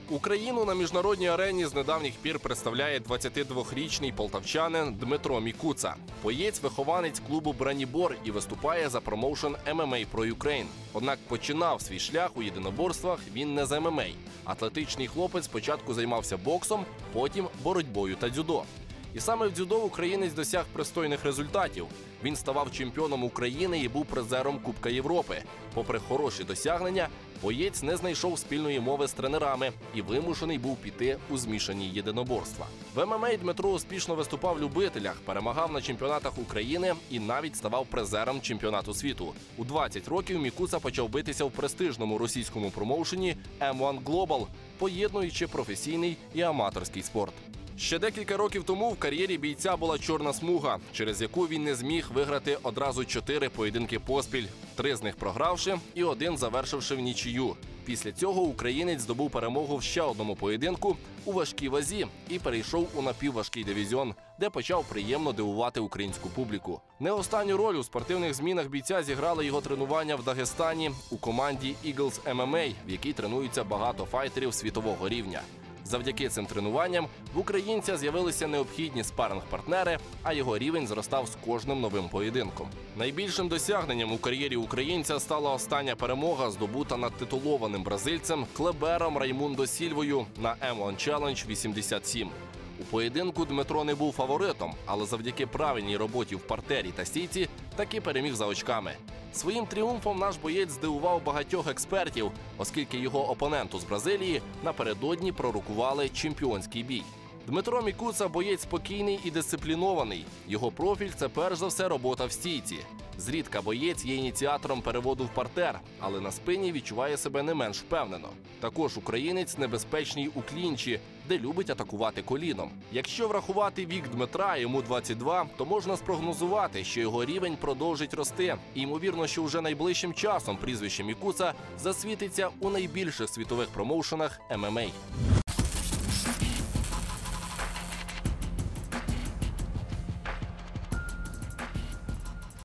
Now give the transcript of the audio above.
Україну на міжнародній арені з недавніх пір представляє 22-річний полтавчанин Дмитро Мікуца. Боєць-вихованець клубу «Бранібор» і виступає за промоушен MMA Pro Ukraine. Однак починав свій шлях у єдиноборствах він не з ММА. Атлетичний хлопець спочатку займався боксом, потім боротьбою та дзюдо. І саме в дзюдо українець досяг пристойних результатів. Він ставав чемпіоном України і був призером Кубка Європи. Попри хороші досягнення, боєць не знайшов спільної мови з тренерами і вимушений був піти у змішані єдиноборства. В ММА Дмитро успішно виступав в любителях, перемагав на чемпіонатах України і навіть ставав призером чемпіонату світу. У 20 років Мікуца почав битися в престижному російському промоушені M1 Global, поєднуючи професійний і аматорський спорт. Ще декілька років тому в кар'єрі бійця була чорна смуга, через яку він не зміг виграти одразу 4 поєдинки поспіль, 3 з них програвши і 1 завершивши в нічию. Після цього українець здобув перемогу в ще одному поєдинку у важкій вазі і перейшов у напівважкий дивізіон, де почав приємно дивувати українську публіку. Не останню роль у спортивних змінах бійця зіграли його тренування в Дагестані у команді Eagles MMA, в якій тренуються багато файтерів світового рівня. Завдяки цим тренуванням в українця з'явилися необхідні спаринг-партнери, а його рівень зростав з кожним новим поєдинком. Найбільшим досягненням у кар'єрі українця стала остання перемога, здобута над титулованим бразильцем Клебером Раймундо Сільвою на M1 Challenge 87. У поєдинку Дмитро не був фаворитом, але завдяки правильній роботі в партері та стійці таки переміг за очками. Своїм тріумфом наш боєць здивував багатьох експертів, оскільки його опоненту з Бразилії напередодні пророкували чемпіонський бій. Дмитро Мікуца – боєць спокійний і дисциплінований. Його профіль – це перш за все робота в стійці. Зрідка боєць є ініціатором переводу в партер, але на спині відчуває себе не менш впевнено. Також українець небезпечний у клінчі, де любить атакувати коліном. Якщо врахувати вік Дмитра, йому 22, то можна спрогнозувати, що його рівень продовжить рости. І ймовірно, що вже найближчим часом прізвище Мікуца засвітиться у найбільших світових промоушенах ММА.